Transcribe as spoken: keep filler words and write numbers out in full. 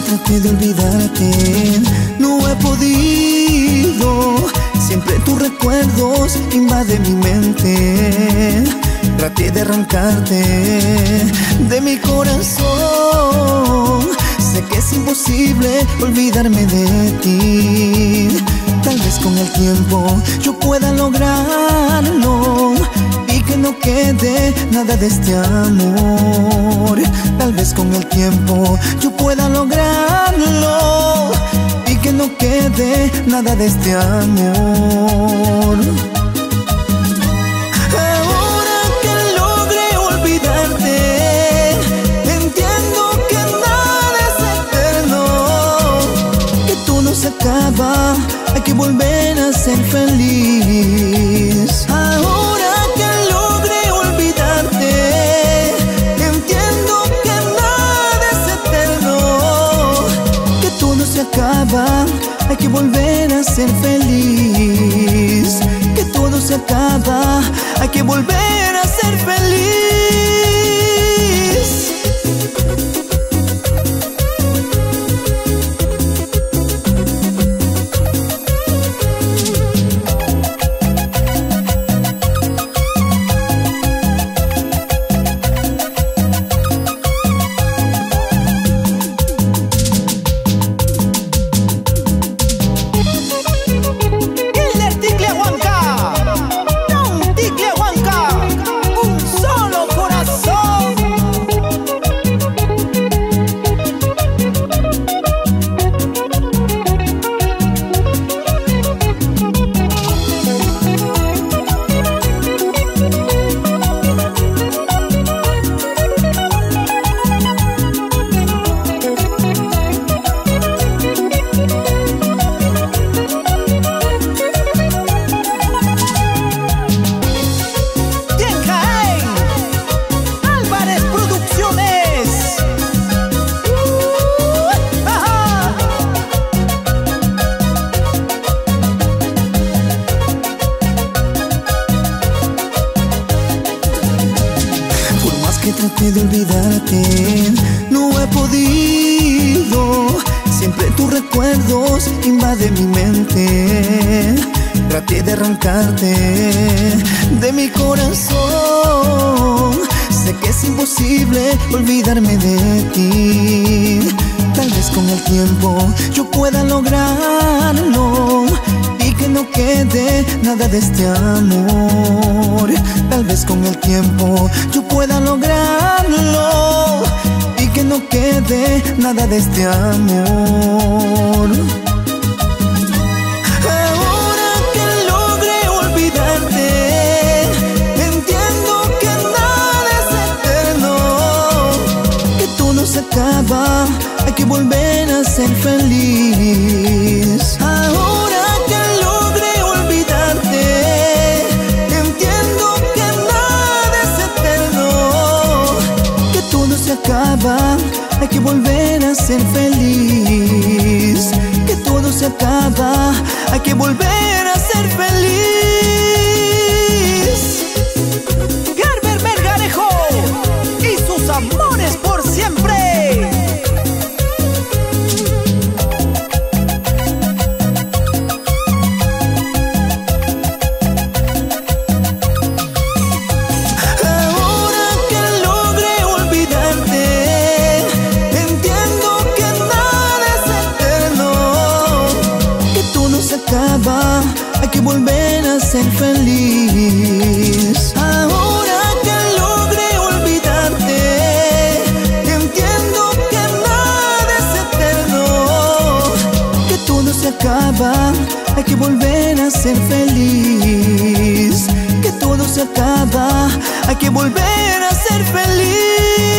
traté de olvidarte, no he podido. Siempre tus recuerdos invaden mi mente. Traté de arrancarte de mi corazón. Sé que es imposible olvidarme de ti. Tal vez con el tiempo yo pueda lograrlo y que no quede nada de este amor. Tal vez con el tiempo yo pueda lograrlo y que no quede nada de este amor. Ahora que logré olvidarte, entiendo que nada es eterno, que todo no se acaba, hay que volver a ser feliz. Ahora que logré olvidarte, entiendo que nada es eterno, que todo se acaba, hay que volver a ser feliz. Que todo se acaba, hay que volver a ser feliz. Que traté de olvidarte, no he podido. Siempre tus recuerdos invaden mi mente. Traté de arrancarte de mi corazón. Sé que es imposible olvidarme de ti. Tal vez con el tiempo yo pueda lograrlo y que no quede nada de este amor. Tal vez con el tiempo yo pueda lograrlo y que no quede nada de este amor. Ahora que logré olvidarte, entiendo que nada es eterno, que todo se acaba, hay que volver a ser feliz. Ahora que logré olvidarte, entiendo que nada es eterno, que todo se acaba, hay que volver a ser feliz. Que todo se acaba, hay que volver a ser feliz. Gerber Melgarejo y sus amores por siempre. Hay que volver a ser feliz. Ahora que logré olvidarte, entiendo que nada es eterno, que todo se acaba, hay que volver a ser feliz. Que todo se acaba, hay que volver a ser feliz.